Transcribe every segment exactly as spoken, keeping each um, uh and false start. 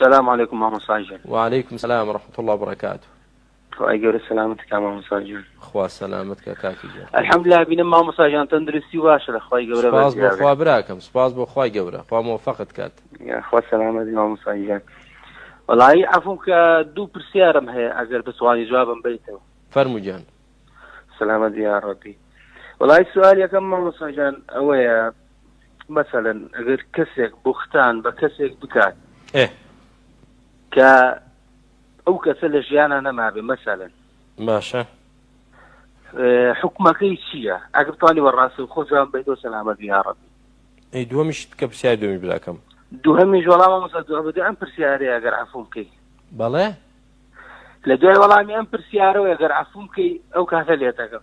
السلام عليكم ماما ساجل. وعليكم السلام ورحمة الله وبركاته. خواهي سلامتك ماما ساجل. خوا سلامتك كاكي جان. الحمد لله بينا ماما ساجل تندرسي واشرة خواهي قورة. سباز بو خوا براكم سباز بو خواهي قورة خوا موفقت كات. يا خوا سلامتك ماما ساجل. والله عفوك دو برسيارم هي أجر بسواني جوابا بيته. فرمو جان. سلامتك يا ربي. والله السؤال يا كم ماما ساجل أويا مثلا أجر كسك بختان بكسك بكات. إيه. ك أو كسل جيانا نما بمثلا. ماشا. أه حكمك أي شيء عقب طالي والراس وخوزان بيته سلامتك يا ربي. أي دو مش تكبسي دومي بلاكم. دو هميش والله ما مصدق دو بدي أمبر سيارة أجر عفوم كي. بله؟ لدوي والله مي أمبر سيارة وأجر عفوم كي أو كهثليتك.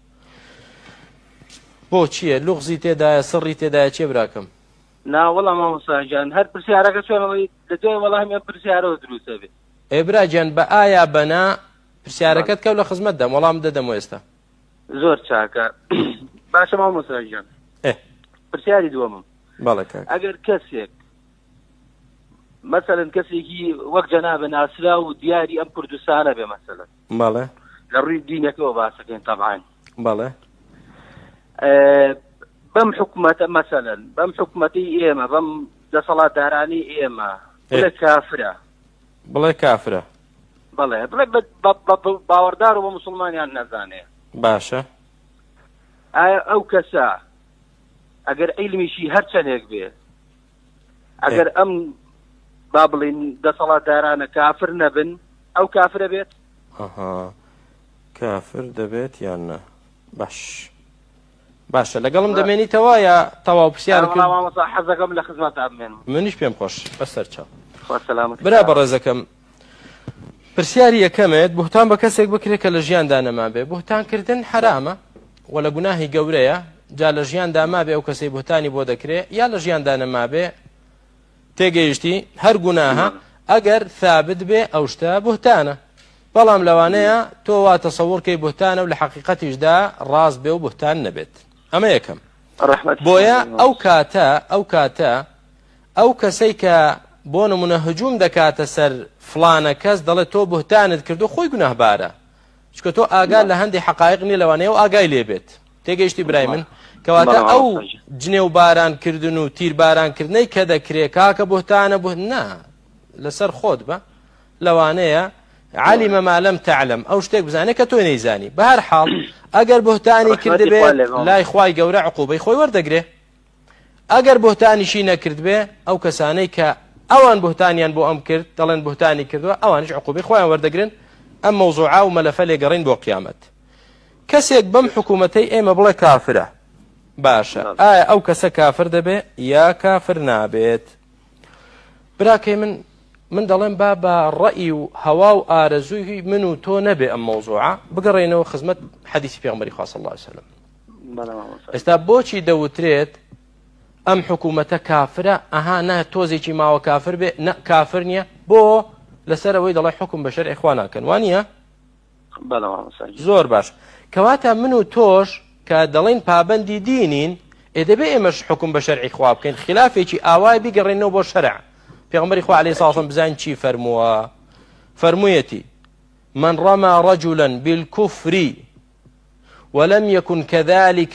بو چیه لغزی تێدایە سڕی تێدایە چێ براکەم؟ نا والله ما مساجان هەر پرسیارەکە چۆنەوەی لەدوێ وەڵامی ئەم پرسیارەوە دروستە بێت. ئێ براگیان بە ئایا بەنا پرسیارەکەت کەوت لە خزمەت دەم وەڵام دەدەم ئێستا. زۆر چاکە باشە ما مساجان. ئێ پرسیاری دووەمم. بەڵێ کاک. ئەگەر کەسێک مەسەلەن کەسێکی وەک جەنابە ناسرا و دیاری ئەم کوردستانە بێ مەسەلەن. بەڵێ. لە ڕووی دینەکەەوە باسەکەین تەبعاً. بەڵێ. بەم حکومەتە مەسەلەن بەم حکومەتی ئێمە بەم دەسەڵاتدارانی ئێمە بڵێ کافرە. بڵێ کافرە. بڵێ بڵێ باوەڕدار و بە موسڵمانیان نەزانێ. باشە. ئایا ئەو کەسە ئەگەر عیلمیشی هەر چەندێک بێ ئەگەر ئەم با بڵین دەسەڵاتدارانە کافر نەبن ئەو کافرە بێت؟ ئەها کافر دەبێت یان نە؟ باش. باشە لەگەڵم دەمێنیتەوە یا تەواو پرسیار کرد؟ حەزەکەم لە خزمەتە بمێنم. منیش پێم خۆش بەسەر چاو. خوا سەلامەت. برا بەڕێزەکەم پرسیاری یەکەمێت بوهتان بە کەسێک بکرێت کە لە ژیاندا نەما بێ. بوهتانکردن حرامە و لە گوناهی گەورەیە جا لە ژیاندا ما بێ ئەو کەسەی بوهتانی بۆ دەکرێت یا لە ژیاندا نەما بێ تێگەیشتی هەر گوناهە ئەگەر ثابت بێ ئەو شتە بوهتانە. بەڵام لەوانەیە تۆ وا تەسەووڕکەی بوهتانە و لە حەقیقەتیشدا ڕاست بێ و بوهتان نەبێت. ئەمە یەکەم. بۆیە ئەو کاتە ئەو کاتە ئەو کەسەی کە بۆ نمونە هجووم دەکاتە سەر فلانە کەس دەڵێت تۆ بوهتانت کردو خۆی گوناهبارە چکە تۆ ئاگال لە هەندێک حقایق نیە لەوانەیە و ئاگای لێبێت. تێگەیشتی برای من کەواتە ئەو جنێ و بارانکردن و تیر بارانکردنەی کە دەکرێت کاکە بوهتانە بوو نا لەسەر خۆت بە لەوانەیە علم ما لم تعلم ئەو شتێک بزانێت کە تۆ نەیزانی. بە هەر حاڵ ئەگەر بوهتانی کردبێت لای خوای گەورە عقوبەی خۆی وەردەگرێ. ئەگەر بوهتانیشی نەکرد بێ ئەو کەسانەی کە ئەوان بوهتانیان بۆ ئەم کرد دەڵێن بوهتانی کردووە ئەوانش عقوبەی خۆیان وەردەگرن. ئەم مەوزوعا و مەلەفە لێگەڕین بۆ قیامەت. کەسێک بەم حکوومەتەی ئێمە بڵێ کافرە باشە ئایا ئەو کەسە کافر دەبێ یا کافر نابێت؟ براکەی من من دەڵێم با بە ڕەئی و هەوا و ئارەزووی من و تۆ نەبێ ئەم مەوزوعە بگەڕێنەوە خزمەت حەدیثی پێغەمبەری خوا صلی الله علیه وسلم. ئێستا بۆچی دەوترێت ئەم حکوومەتە کافرە؟ ئەها نە تۆزێکی ماوە کافر بێ نە کافر نییە بۆ لەسەرەوەی دەڵێ حکم بە شەرعی خوا ناکەن وانە؟ زۆر باش. کەواتە من و تۆش کە دەڵێن پابەندی دینین ئێ دەبێ ئێمەش حکم بە شەرعی خوا بکەین خلافێکی ئاوای بیگەڕێنەوە بۆ شەرع. پێغەمبەری خوا عەلەیهی سڵام بزانین چی فەرمووە؟ فەرموویەتی من رمى رجلا بالكفر ولم يكن كذلك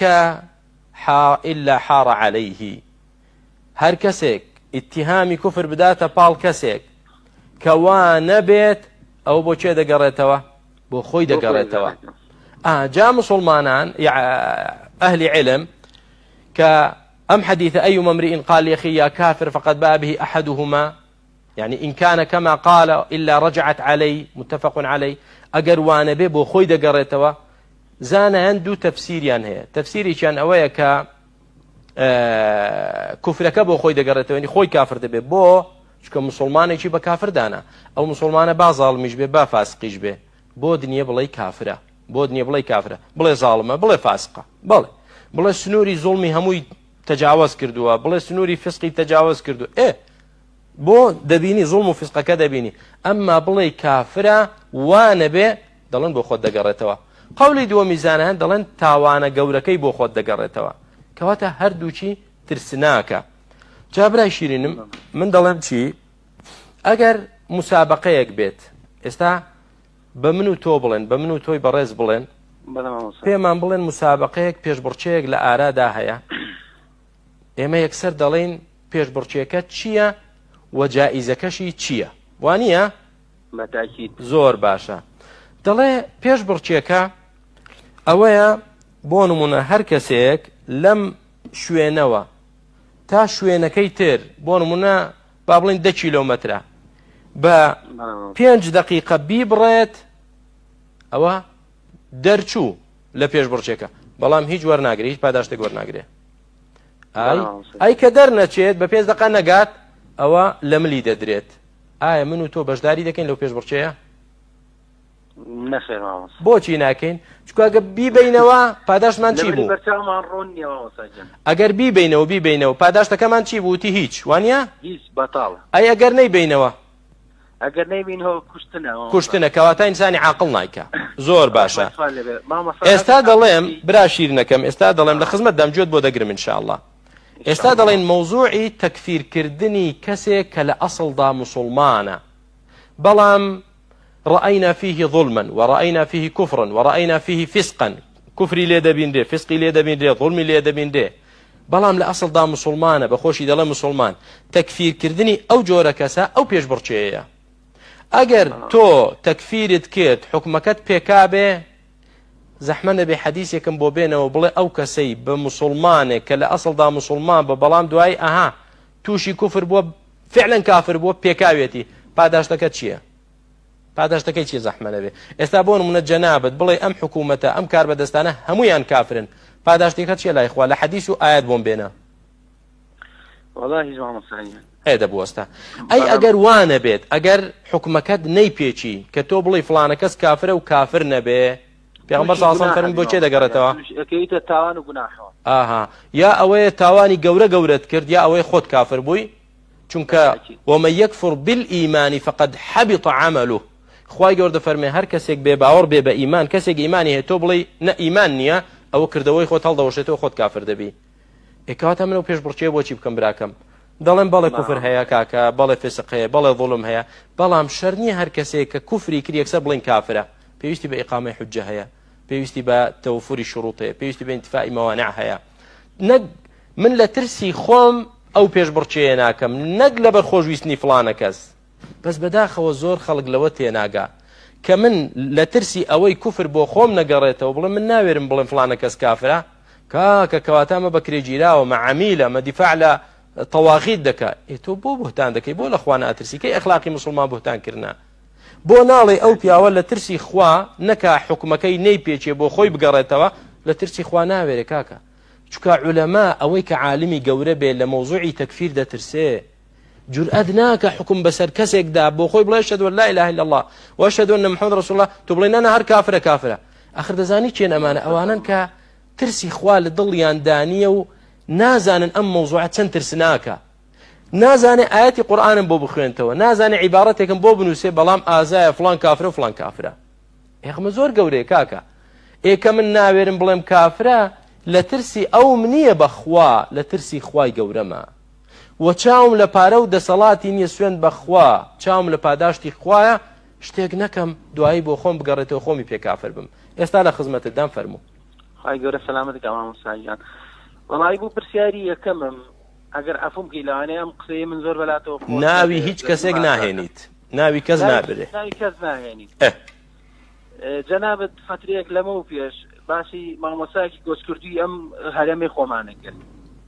إلا حار عليه. هەر کەسێک ئیتیهامی کوفر بداتە پاڵ کەسێک کەوا نەبێت ئەو بۆ چێ دەگەڕێتەوە؟ بۆ خۆی دەگەڕێتەوە. جا مسلمانان ئەهلی علم کە أم حديث أيما امرئ قال لأخي يا كافر فقد باء به أحدهما يعني إن كان كما قال إلا رجعت عليه متفق عليه أجر وانا به بو خوي دقريتوا زانا عنده تفسير يعني هي تفسيري كان أويا ك آه كفرك بو خوي دقريتوا يعني خوي كافر دبي بو شكو مسلمان يجي بكافر دانا أو مسلمان با ظالم يجبه با فاسق يجبه بو دنيا بلاي كافرة بو دنيا بلاي كافرة بلاي ظالمة بلاي فاسقة بلاي بلاي سنوري ظلمي هموي تجاوز کردووە بڵێ سنووری فسقی تەجاوز کردو ئێ بۆ دەبینی زوڵم و فسقەکە دەبینی. ئەمما بڵێ کافرە وانە بێ دەڵێن بۆ خۆت دەگەڕێتەوە. قەولی دووەمی زانایان دەڵێن تاوانە گەورەکەی بۆ خۆت دەگەڕێتەوە کەواتە هەردووچی ترسناکە. جا برای شیرینم من دەڵێم چی ئەگەر مسابقەیەک بێت ئێستا بە من و تۆ بڵێن بە من و تۆی بەڕێز بڵێن پێمان بڵێن مسابقەیەک پێشبڕچەیەک لە ئارادا هەیە ئێمە یەکسەر دەڵێن پێشبڕچێکە چییە و جائیزەکەشی چییە وانە زۆر باشە دەڵێ پێشبڕچێکە ئەوەیە بۆ نمونە هەر کەسێک لەم شوێنەوە تا شوێنەکەی تر بۆ نمونە با بڵێن دە کیلۆمەترە بە پێنج دقیقە بیبڕێت ئەوە دەرچوو لە پێشبڕچێکە بەڵام هیچ وەرناگرێت هیچ پاداشتێک وەرناگرێت ئەی کە دەرنەچێت بە پێنج دقیقە نەگات ئەوە لە ملی دەدرێت ئایا من و تۆ بەشداری دەکەین لەو پێشبڕچەیە بۆچی ناکەین چکوگە بیبینەوە پاداشمان چی بوو ئەگەر بیبینەوە بیبینەوە پاداشتەکەمان چی بووتی هیچ وانە ئەی ئەگەر نەیبینەوە ئەگەر نەیبینەوە کوشتنەوە کوشتنە کەواتە ئینسانی عاقڵ نایکە زۆر باشە ئێستا دەڵێم برا شیرنەکەم ئێستا دەڵێم لە خزمەتدام گوێت بۆ دەگرم انشاءالله ئێستا دەڵێن مەوزوعی تەکفیرکردنی کەسێک کە لە ئەسڵدا موسڵمانە بەڵام رأينا فيه ظلما ورأينا فيه كفرا ورأينا فيه فسقا كفري لێ دەبیندێ فسقی لێ دەبیندێ ظلمی لێ دەبیندێ بەڵام لە ئەسڵدا موسڵمانە بەخۆشی دەڵێ موسڵمان تەکفیرکردنی ئەو جۆرە کەسە ئەو پێشبڕچەیە ئەگەر تۆ تەکفیرت کرد حکومەکەت پێکابێ زەحمە نەبێ حەدیثێکم بۆ بێنەوە بڵێ ئەو کەسەی بە موسڵمانێک کە لە ئەسڵدا موسڵمان بە بەڵام دوای ئەها تووشی کوفر بووە فعلا کافر بووە پێکاوێتی پاداشتەکە چییە پاداشتەکەی چی زەحمە نەبێ ئێستا بۆ نمونە جەنابەت بڵێ ئەم حکوومەتە ئەم کار بەدەستانە هەمویان کافرن پاداشتێکە چیە لای خوا لە حەدیث و ئایەت بۆم بێنە هێدە بوەستە ئەی ئەگەر وانە بێت ئەگەر حکومەکەت نەیپێچی کە تۆ بڵێ فڵانە کەس کافرە و کافر نەبێ پێغەمبەر صلی الله علیه و سلم فەرمی بۆ چێ دەگەڕێتەوە ئاها یا ئەوەیە تاوانی گەورە گەورەت کرد یا ئەوەی خۆت کافر بووی چونکە ومن یەکفر بالئیمان فقد حبط عمله خوای گەوردە فەرمێ هەر کەسێک بێ باوەڕ بێ بە ئیمان کەسێک ئیمانی هەیە تۆ بڵێ نە ئیمان نییە ئەوە کردەوەی خۆت هەڵدەوەشێتەوە خۆت کافر دەبی ئێکاتە منەوە پێشبڕچێ بۆچی بکەم براکەم دەڵێن بەڵێ کوفر هەیە کاکە بەڵێ فسق هەیە بەڵێ ظڵم هەیە بەڵام شەر نییە هەر کەسێک کە کوفری کرد یەکسەر بڵێن کافرە پێویستی بە ئیقامەی حوجە هەیە پێویستی بە تەوفری شروط هەیە پێویستی بە ئینتیفائی مەوانع هەیە نەک من لە ترسی خۆم ئەو پێشبڕچەیە ناکەم نەک لەبەر خۆشویستنی فڵانە کەس بەس بەداخەوە زۆر خەڵک لەوە تێناگا کە من لە ترسی ئەوەی کوفر بۆ خۆم نەگەڕێتەوە بڵێ من ناوێرم بڵێم فڵانە کەس کافرە کاکە کەواتە مە بەکرێگیراوە مەعامیلە مە دیفاع لە تەواغیت دەکا تۆ بۆ بوهتان دەکەی بۆ لە خوا ناترسی کەی ئەخلاقی موسڵمان بوهتان کردنا بۆ ناڵێ ئەو پیاوە لە ترسی خوا نەکا حکومەکەی نەیپێچێ بۆ خۆی بگەڕێتەوە لە ترسی خوا ناوێرێ کاکە چونکە عولەما ئەوەی کە عالمی گەورە بێ لە مەوزوعی تەکفیر دەترسێ جورئەت ناکە حکم بەسەر کەسێکدا بۆ خۆی بڵێ ئەشهەدو ئەن لا ئیلاهە ئیلا الله وەشهەدو ئەنە محەممەد ڕەسوڵ الله تۆ بڵێ نەنا هەر کافرە کافرە ئەخر دەزانی چێن ئەمانە ئەوانن کە ترسی خوا لە دڵیان دانیە و نازانن ئەم مەوزوعە چەند ترسناکە نازانێ ئاەتی قورئانم بۆ بخوێنتەوە نازانێ عیبارەتێکم بۆ بنووسێ بەڵام ئازایە فڵان کافرە و فڵان کافرە ئێخمە زۆر گەورەیە کاکە ئێکە من ناوێرم بڵێم کافرە لە ترسی ئەوم نییە بەخوا لە ترسی خوای گەورەمە و چاوم لە پارە و دەسەڵاتی نییە سوێن بەخوا چاوم لە پاداشتی خوایە شتێک نەکەم دوایی بۆ خۆم بگەڕێتەوە خۆمی پێ کافر بم ئێستا لە خزمەتتدام فەرموو خی گەورە سەلامەتێک مامۆستاجان وەڵی بوو پرسیاری یەکەمم ئەگەر ئەفم کەی لەوانەیە ئەم قسەی من زۆر بەلاتەوە ناوی هیچ کەسێک ناهێنیت ناوی کەس نابرێ ناوی کەس ناهێنیت جەنابەت فترەیەک لەمە و پێش باسی مامۆسایەکی گۆچکردووی ئەم هەرێمەی خۆمانە کرد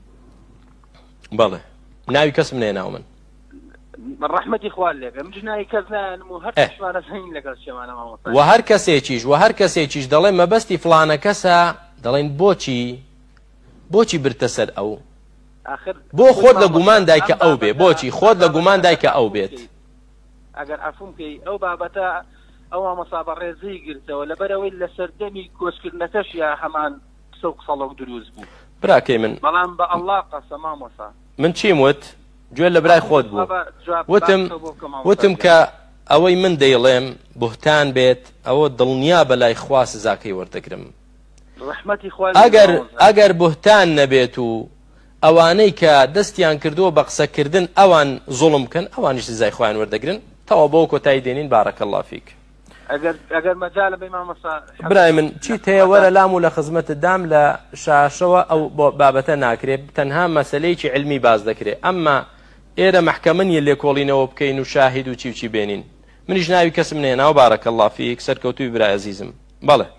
بەڵێ ناوی کەس منێ ناو من ڕەحمەتی خوال لێگە من ناوی کەس نانم و هەر شوانە زەین لەگەڵ شێمانە مامۆستا و هەر کەسێکیش و هەر کەسێکیش دەڵێن مەبەستی فڵانە کەسە دەڵێن بۆچی بۆچی برتە سەر ئەو بۆ خۆت لە گومان دایکە ئەو بێ بۆچی خۆت لە گومان دایکە ئەو بێت ئەگەر ئەفم کەی ئەو بابەتە ئەو مامۆستا بەڕێزەی گرتەوە لەبەرەوەی لە سەردەمی کۆچکردنەکەش یا هەمان قسە و قسەڵک دروست بوو براکەی من بەڵام بە ئەڵڵا قەسە مامۆستا من چیم وت گوێ لە برای خۆت بوو وتم وتم کە ئەوەی من دەیڵێم بوهتان بێت ئەوە دڵنیا بەلای خوا سزاکەی وەردەگرم ئەگەر ئەگەر بوهتان نەبێت و ئەوانەی کە دەستیان کردووە بە قسەکردن ئەوان زوڵم بکەن ئەوانیش سزای خۆیان وەردەگرن تەوا بۆ کۆتایی دێنین بارەکە الله فیک. ئەگەر مەجالە بێ مامۆستا برای من چیت هەیە وەرە لام و لە خزمەتت دام لە شاشەوە ئەو بابەتە ناکرێت تەنها مەسەلەیەکی علمی باز دەکرێت ئەمما ئێرە محکەمەنیە لێکۆڵینەوە بکەین و شاهید و چی و چی بێنین منیش ناوی کەسم نێناوە بارەکە الله فیک سەرکەوتوی برای عەزیزم. بەڵێ